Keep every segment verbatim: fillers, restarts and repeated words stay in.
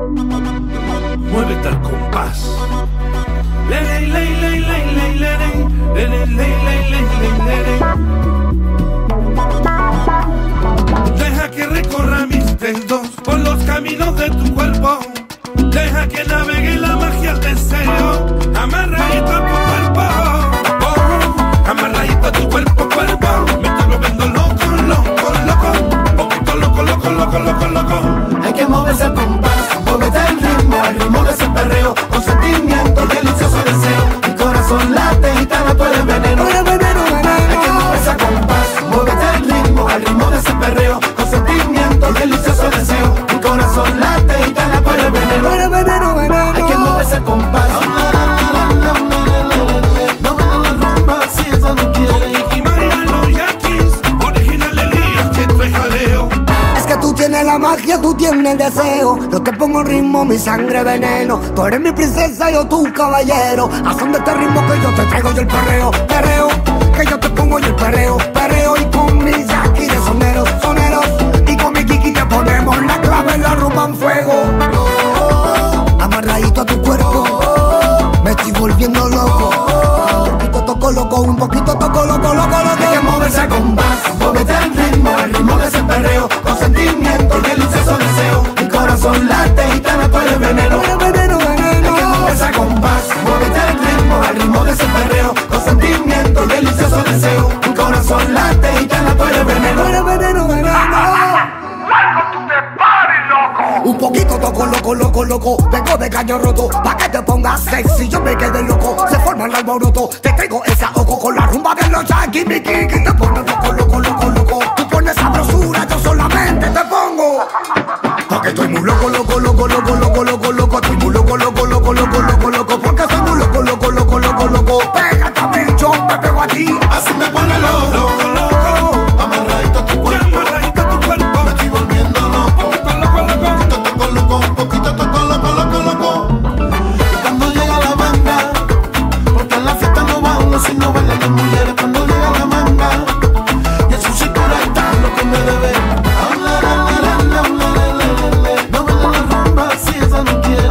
Muévete al compás. Ley, ley, ley, ley, ley, ley, ley, ley, ley, ley, ley. Deja que recorra mis dedos por los caminos de tu cuerpo. Deja que navegue la magia al deseo. Amarradito a tu cuerpo, oh, amarradito a tu cuerpo, cuerpo. Me estoy volviendo loco, loco, loco. Poquito loco, loco, loco, loco, loco. Hay que moverse al compás, muévete al ritmo, al ritmo de ese perreo, con sentimiento, delicioso deseo. Mi corazón late, gitana, tú eres veneno. Hay que moverse al compás, muévete al ritmo, al ritmo de ese perreo, con sentimiento, delicioso deseo. Mi corazón late, gitana, tú eres veneno. Hay que moverse al compás. No me la rumba si esa no quiere. Y María los Yaquis, original Elías, que trae jaleo. Es que tú tienes la magia, tú tienes el deseo. Yo te pongo ritmo, mi sangre veneno. Tú eres mi princesa, yo tu caballero. Haz de este ritmo que yo te traigo yo el perreo. Perreo, que yo te pongo yo el perreo. Perreo y con mis Yaquis de soneros, soneros. Y con mi Kiki te ponemos la clave en la rumba en fuego. Amarradito a tu cuerpo, me estoy volviendo loco. Un poquito toco loco, un poquito toco loco, loco, loco. Hay que moverse al compás, muévete al ritmo, al ritmo de ese perreo, con sentimiento, delicioso deseo. Mi corazón late, gitana, tú eres veneno. Hay que moverse al compás, muévete al ritmo, al ritmo de ese perreo, con sentimiento, delicioso deseo. Mi corazón late, gitana, tú eres veneno. Un poquito toco loco, loco, loco. Vengo de caño roto, pa' que te pongas sexy, yo me quedé loco. Se forma el alboroto, te traigo esa ojo con la rumba de los Yaquis, mi Kiki te pone loco, loco, loco, loco. Tú pones sabrosura, yo solamente te pongo. Porque estoy muy loco, loco, loco, loco, loco, loco, loco. Estoy muy loco, loco, loco, loco, loco, loco. Porque soy muy loco, loco, loco, loco, loco. Pégate a mí, yo me pego a ti. Así me pone loco, loco, loco. Amarradito a tu cuerpo, Amarradito a tu cuerpo. me estoy volviendo loco. Loco, loco, loco. Toco loco, un poquito toco loco, loco, loco. Y cuando llega la manga, porque en la fiesta no van los si no bailan las mujeres. Cuando llega la manga, y en su cintura está lo que me debe. No baila la rumba si esa no quiere.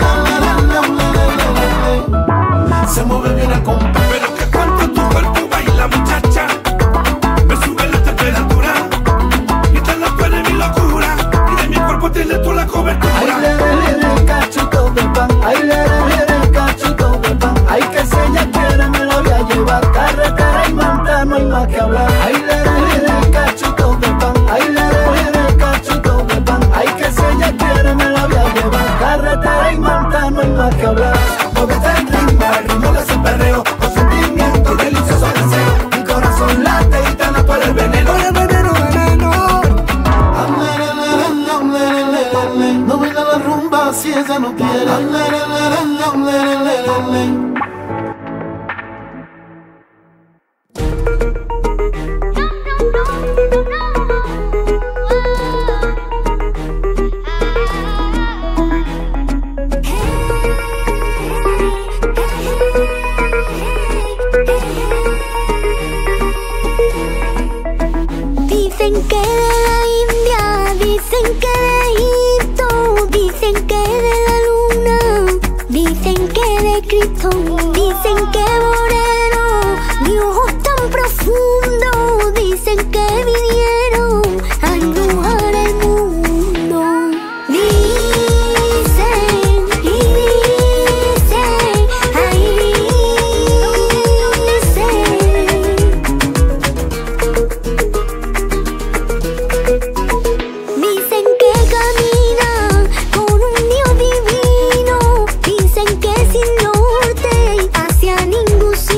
Se mueve bien el compás. Pero que cuando tu cuerpo baila, muchacha, me sube la temperatura. Y te lo puede mi locura. Y de mi cuerpo tienes tú la cobertura. Ay, le, le, le, el cachito de pan. Ay, le, le, le, el cachito de pan. Ay, que si ella quiere me lo voy a llevar. Carretera y manta, no hay más que hablar. Ay, le, le, le, el cachito de pan. Ay, le, le, le, el cachito de pan. Ay, que si ella quiere me lo voy a llevar. Carretera y manta, no hay más que hablar. Muévete al ritmo, al ritmo de ese perreo, con sentimiento, delicioso deseo. Mi corazón late, gitana, tú eres veneno. No baila la rumba si ella no quiere. Dicen que de la India, dicen que de Egipto, dicen que de la luna, dicen que de Cristo, dicen que moreno, de ojos tan profundos, dicen que vinieron a embrujar el mundo. Dicen y dicen, ay, dicen. Dicen que camina con un Dios divino, dicen que sin norte hacia ningún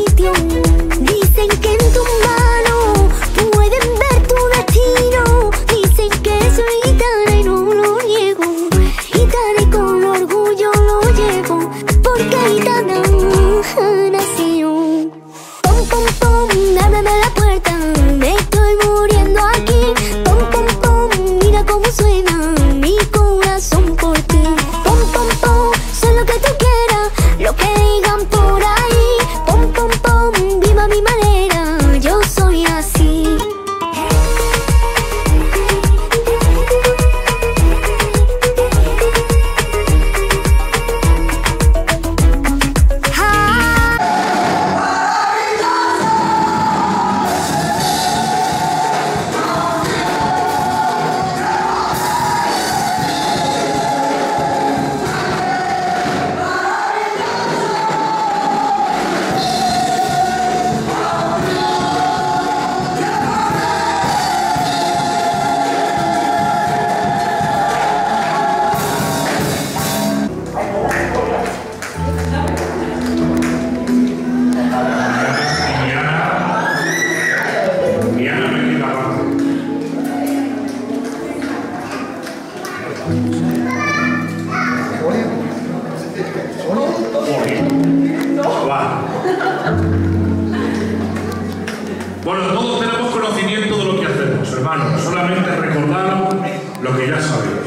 hermanos, solamente recordaros lo que ya sabéis.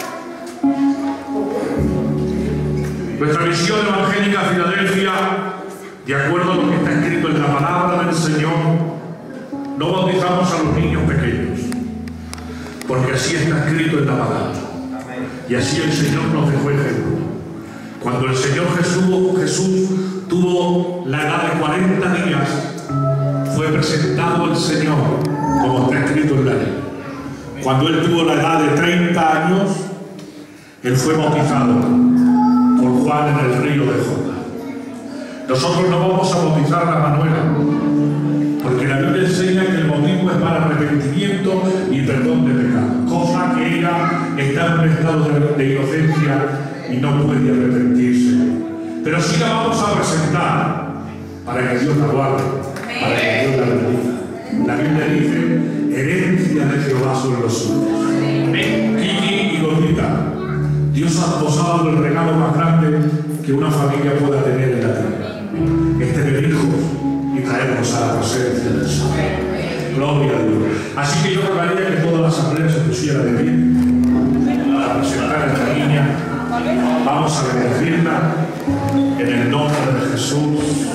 Nuestra misión evangélica Filadelfia, de acuerdo a lo que está escrito en la palabra del Señor, no bautizamos a los niños pequeños, porque así está escrito en la palabra. Y así el Señor nos dejó ejemplo. Cuando el Señor Jesús, Jesús tuvo la edad de cuarenta días, fue presentado el Señor, como está escrito en la ley. Cuando Él tuvo la edad de treinta años, Él fue bautizado por Juan en el río de Jordán. Nosotros no vamos a bautizar a Manuela, porque la Biblia enseña que el bautismo es para arrepentimiento y perdón de pecado, cosa que ella está en un estado de, de inocencia y no puede arrepentirse. Pero sí la vamos a presentar para que Dios la guarde, para que Dios la bendiga. La Biblia dice, herencia de Jehová son los suyos. Kiki y Gordita, Dios os ha dado el regalo más grande que una familia pueda tener en la tierra. Es tener hijos y traernos a la presencia del Señor. Gloria a Dios. Así que yo rogaría que toda la asamblea se pusiera de pie para presentar a esta niña. Vamos a bendecirla en el nombre de Jesús.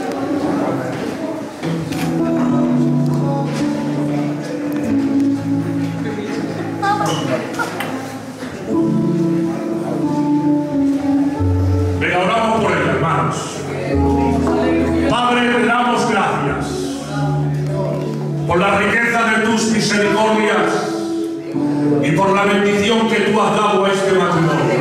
Venga, oramos por ella, hermanos. Padre, te damos gracias por la riqueza de tus misericordias y por la bendición que tú has dado a este matrimonio.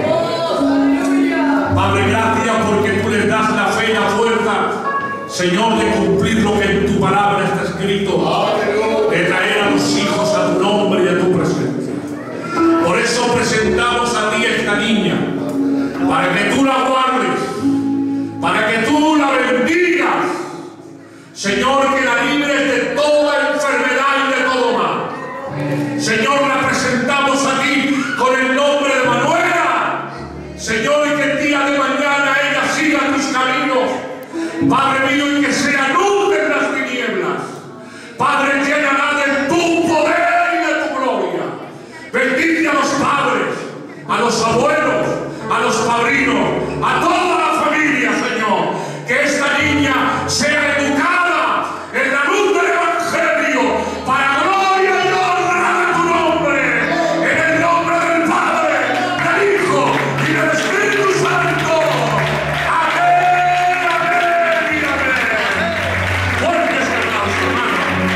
Padre, gracias porque tú les das la fe y la fuerza, Señor, de cumplir lo que en tu palabra está escrito, de traer a los hijos a tu nombre y a tu presencia. Por eso presentamos a ti esta niña, para que tú la guardes, para que tú la bendigas, Señor, que la libres de toda enfermedad y de todo mal. Señor, la presentamos a ti con el nombre de Manuela, Señor, y que el día de mañana ella siga tus caminos, Padre mío, y que sea luz en las tinieblas. Padre, llénala de tu poder y de tu gloria. Bendice a los padres, a los abuelos, a los padrinos, a toda la familia, Señor. Que esta niña sea educada en la luz del Evangelio para gloria y honra de tu nombre. En el nombre del Padre, del Hijo y del Espíritu Santo. Amén, amén y amén. Fuertes aplausos, hermanos.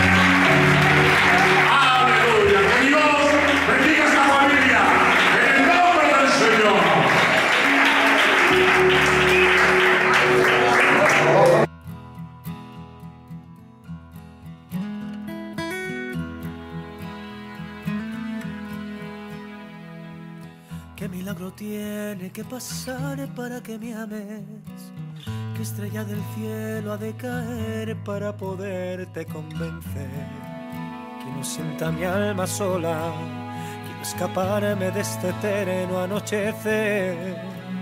Aleluya. Que Dios bendiga a esta familia. En el nombre del Señor. ¿Qué milagro tiene que pasar para que me ames? ¿Qué estrella del cielo ha de caer para poderte convencer? Quiero sienta mi alma sola, quiero escaparme de este eterno anochecer.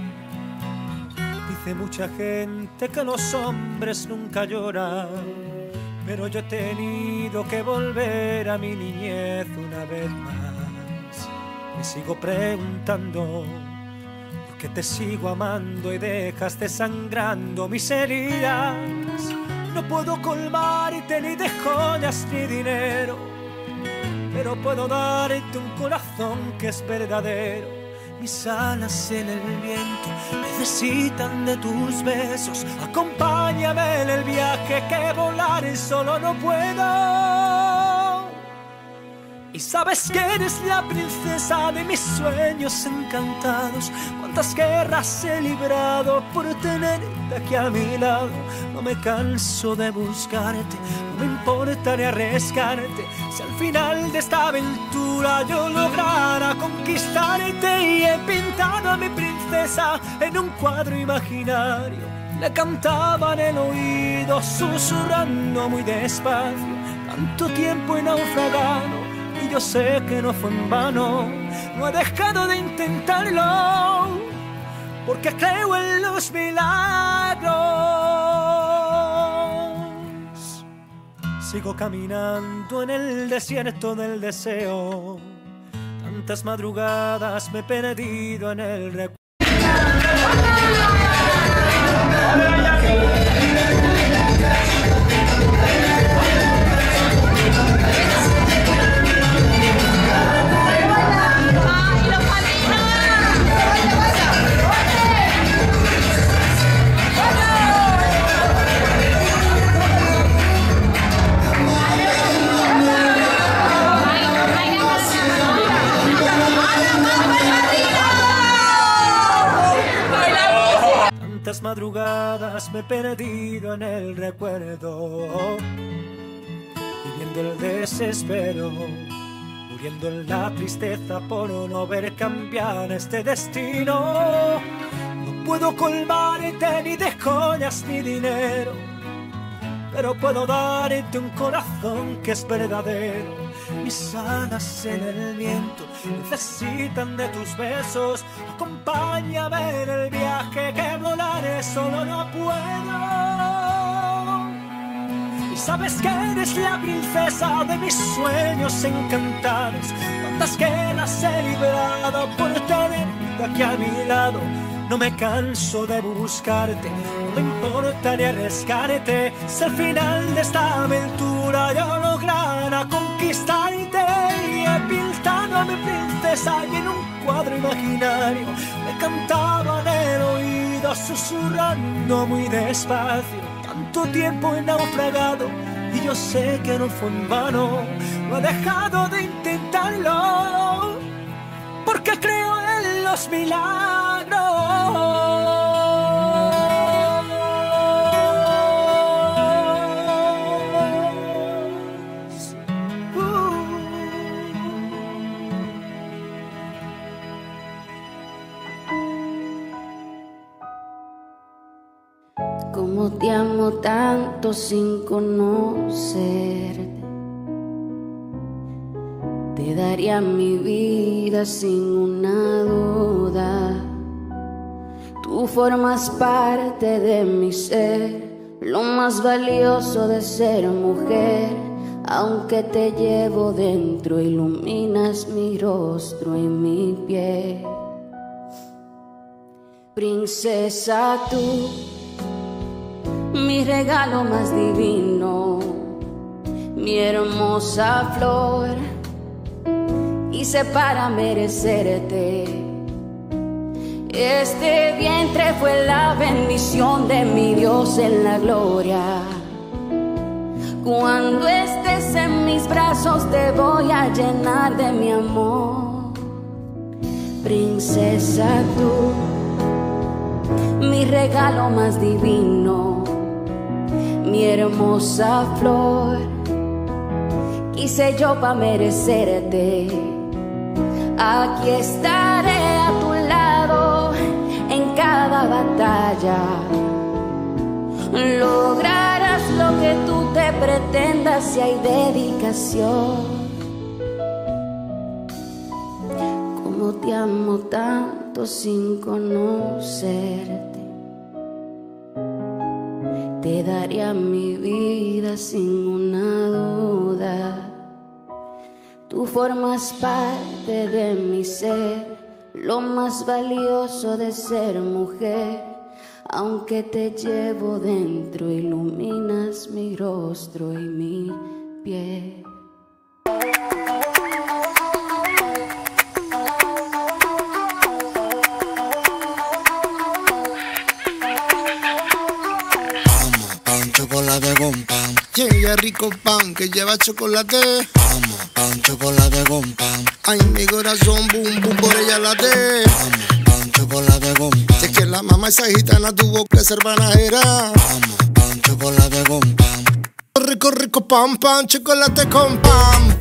Dice mucha gente que los hombres nunca lloran, pero yo he tenido que volver a mi niñez una vez más. Me sigo preguntando por qué te sigo amando y dejas desangrando mis heridas. No puedo colmarte ni de joyas ni dinero, pero puedo darte un corazón que es verdadero. Mis alas en el viento necesitan de tus besos. Acompáñame en el viaje que volar solo no puedo. Y sabes que eres la princesa de mis sueños encantados. Cuántas guerras he librado por tenerte aquí a mi lado. No me canso de buscarte, no me importa ni arriesgarte. Si al final de esta aventura yo lograra conquistarte. Y he pintado a mi princesa en un cuadro imaginario. Le cantaba en el oído susurrando muy despacio. Tanto tiempo he naufragado y yo sé que no fue en vano. No he dejado de intentarlo porque creo en los milagros. Sigo caminando en el desierto del deseo. Tantas madrugadas me he perdido en el recuerdo. Tantas madrugadas me he perdido en el recuerdo, viviendo el desespero, muriendo en la tristeza por no ver cambiar este destino. No puedo colmarte ni de joyas ni dinero, pero puedo darte un corazón que es verdadero. Mis alas en el viento necesitan de tus besos. Acompáñame en el viaje que volaré solo no puedo. Y sabes que eres la princesa de mis sueños encantados. Cuántas guerras he librado por tenerte aquí a mi lado. No me canso de buscarte, no me importa ni arriesgarte. Si al final de esta aventura yo lograra conquistarte, y he pintado a mi princesa y en un cuadro imaginario me cantaba en el oído susurrando muy despacio. Tanto tiempo he naufragado y yo sé que no fue en vano. No he dejado de intentarlo porque creo en los milagros. Cómo te amo tanto sin conocerte. Te daría mi vida sin una duda. Tú formas parte de mi ser, lo más valioso de ser mujer. Aunque te llevo dentro, iluminas mi rostro y mi piel. Princesa, tú, mi regalo más divino, mi hermosa flor. Hice para merecerte. Este vientre fue la bendición de mi Dios en la gloria. Cuando estés en mis brazos te voy a llenar de mi amor. Princesa, tú, mi regalo más divino, mi hermosa flor. Quise yo pa' merecerte. Aquí estaré a tu lado en cada batalla. Lograrás lo que tú te pretendas si hay dedicación. Como te amo tanto sin conocerte. Te daría mi vida sin una duda. Tú formas parte de mi ser, lo más valioso de ser mujer. Aunque te llevo dentro, iluminas mi rostro y mi piel. Chocolate con pan, llega rico pan que lleva chocolate. Vamos, pan, chocolate con pan. Ay, mi corazón, boom, boom, por ella late. Vamos, pan, chocolate con pan. Si es que la mamá esa gitana tuvo que ser panajera. Vamos, pan, chocolate con pan. Rico, rico pan, pan, chocolate con pan.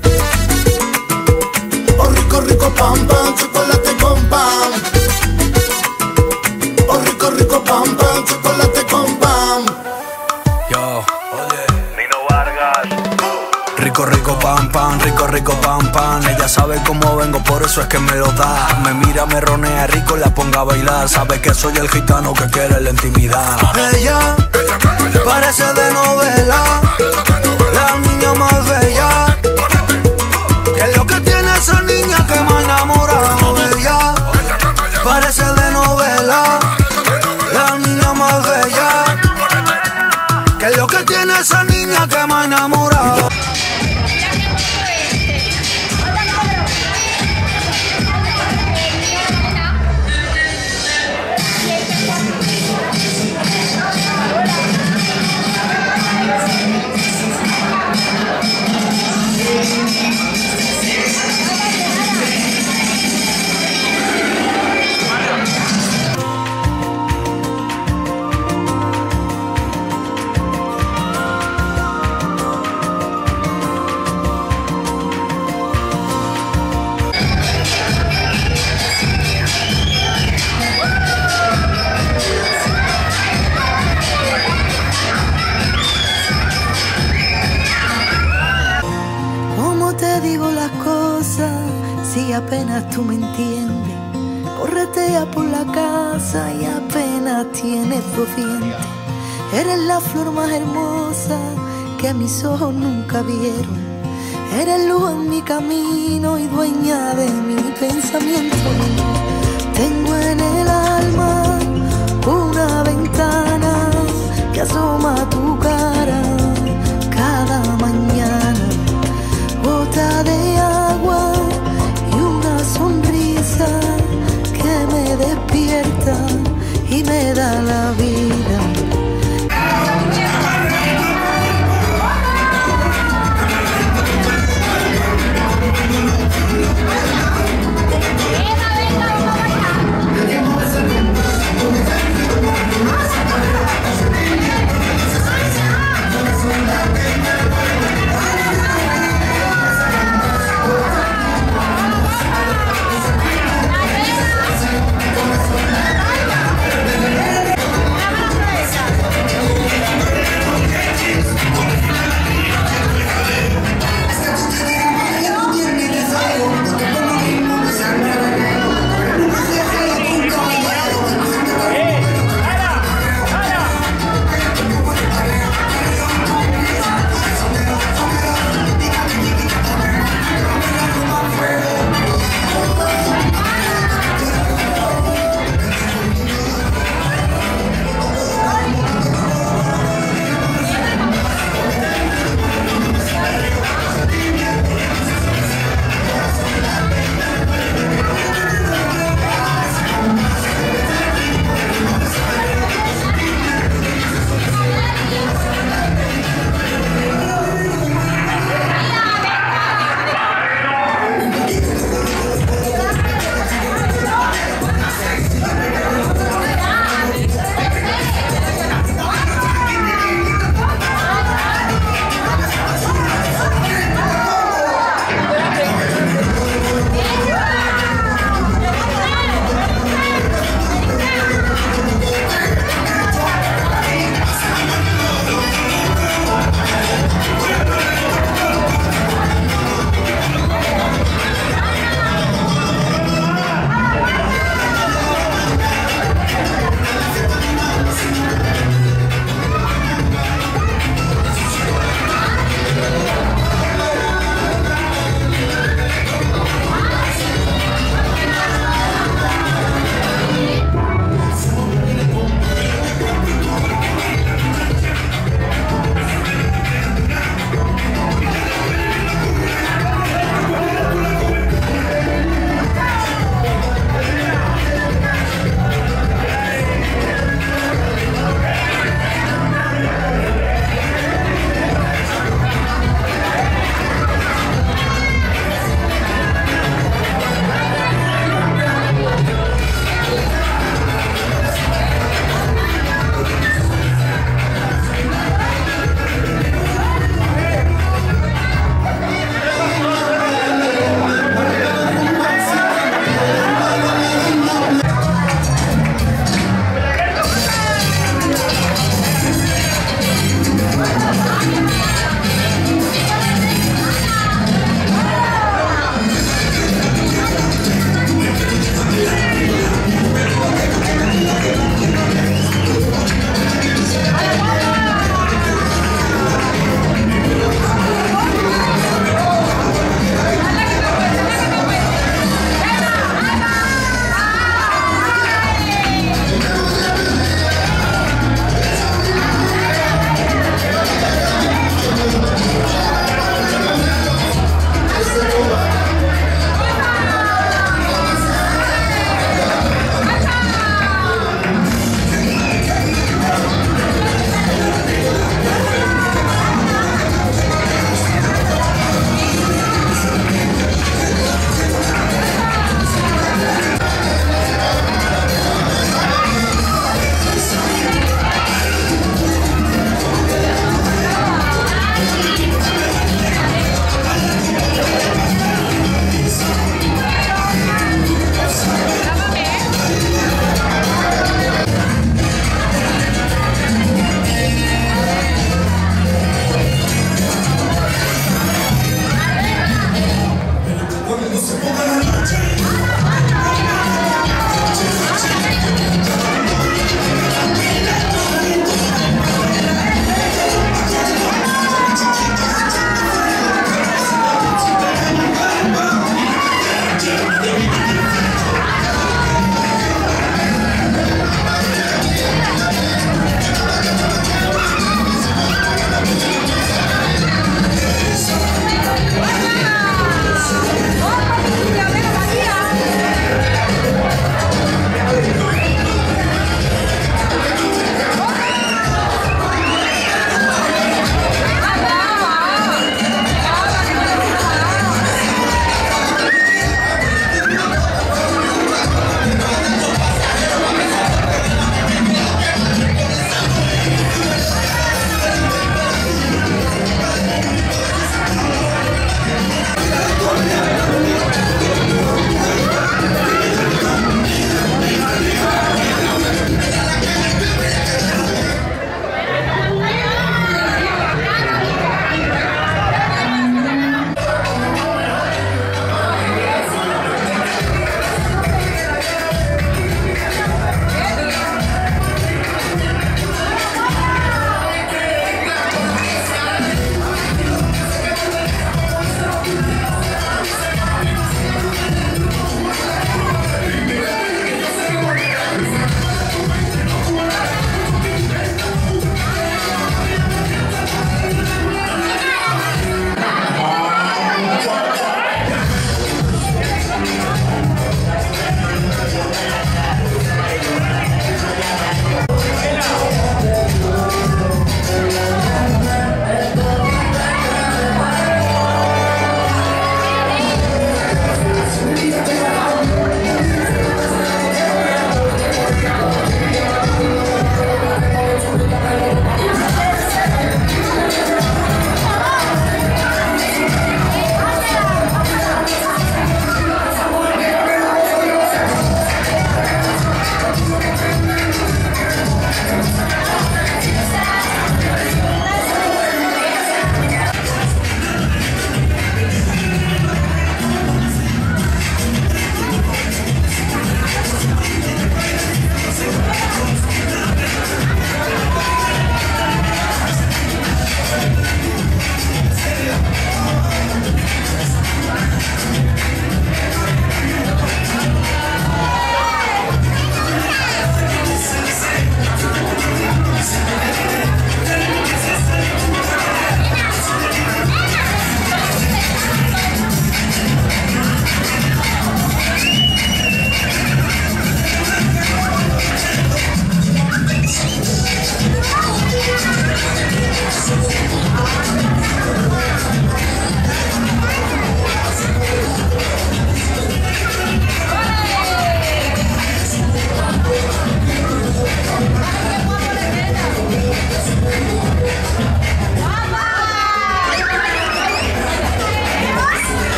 Oh, rico, rico pan, pan, chocolate con pan. Oh, rico, rico pan, pan, chocolate con pan. Yo, oye, Nino Vargas. Rico, rico, pan, pan, rico, rico, pan, pan. Ella sabe cómo vengo, por eso es que me lo da. Me mira, me ronea rico y la ponga a bailar. Sabe que soy el gitano que quiere la intimidad. Ella parece de novela. La la niña más bella. ¿Qué es lo que tiene esa niña que me ha enamorado de ella? Parece de novela, la niña más bella. ¿Qué es lo que tiene esa niña que me ha enamorado? Si apenas tú me entiendes, corretea por la casa y apenas tienes dos dientes. Eres la flor más hermosa que mis ojos nunca vieron. Eres luz en mi camino y dueña de mi pensamiento. Tengo en el alma una ventana que asoma tu cara cada mañana. Gota de agua, sonrisa que me despierta y me da la vida.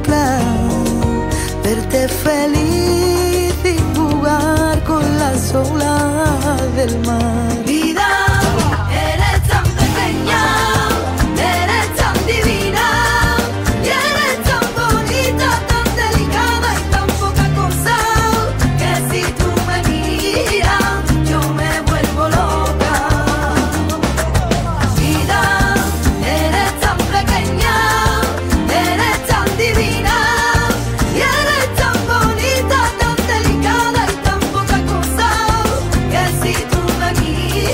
contemplar, verte feliz y jugar con las olas del mar. Vida, eres tan pequeña, eres tan divina, y eres tan bonita, tan delicada y tan poca cosa, que si tú me miras, yo me vuelvo loca. Vida, eres tan pequeña, eres tan divina, y eres tan bonita, tan delicada y tan poca cosa, que si tú me miras,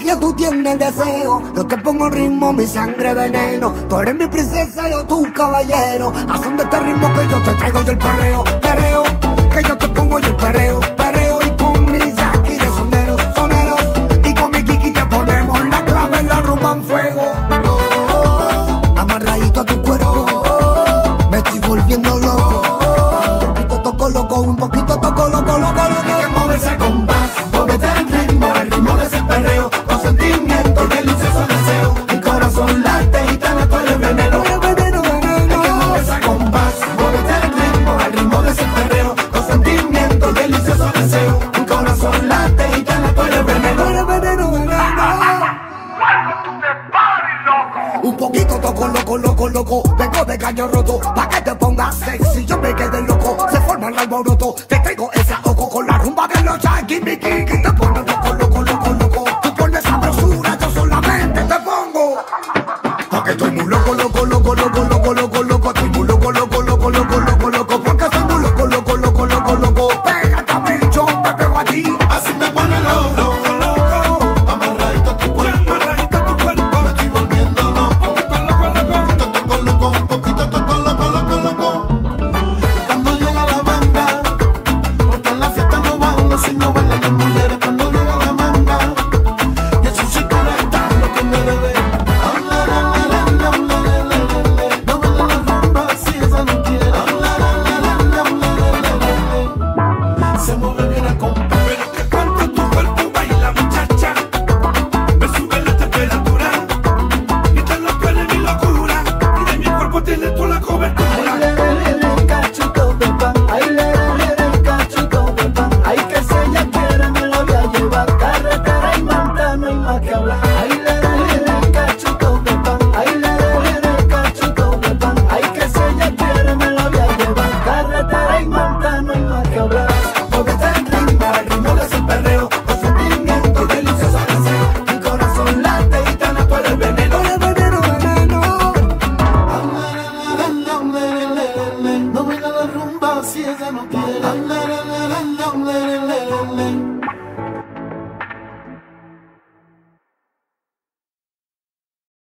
ya tú tienes deseo. Yo te pongo ritmo, mi sangre veneno. Tú eres mi princesa, yo tu caballero. Haz de este ritmo que yo te traigo del perreo, perreo. Que yo te pongo el perreo, perreo. Y con mi Jackie de soneros, soneros. Y con mi Kiki te ponemos la clave, la rumba en fuego. Oh, oh, oh. Amarradito a tu cuerpo, me estoy volviendo loco. Un poquito toco loco, un poquito toco loco, loco, loco. Hay que moverse con paz, móvete al ritmo, el ritmo de ese perreo. Con sentimiento, delicioso deseo. Mi corazón late y te tú eres veneno. Veneno, veneno. Hay que moverse con paz, móvete al ritmo, el ritmo de ese perreo. Con sentimiento, delicioso deseo. Mi corazón late y te tú eres veneno. Veneno, veneno. Un poquito toco loco, loco, loco. Vengo de caño roto, pa' que te pongas sexy. Yo me quedé loco, se forma el alboroto. Te traigo esa oco con la rumba de los Yankees. Mi Kiki te pone loco, loco, loco, loco. Tú pones sabrosura, yo solamente te pongo. Porque estoy muy loco, loco, loco, loco, loco, loco, loco. Estoy muy loco, loco, loco, loco, loco, loco. Porque estoy muy loco, loco, loco, loco, loco. Pégate a mí, yo te pego a ti. Así me pone loco. No venga la rumba si ella no quiere.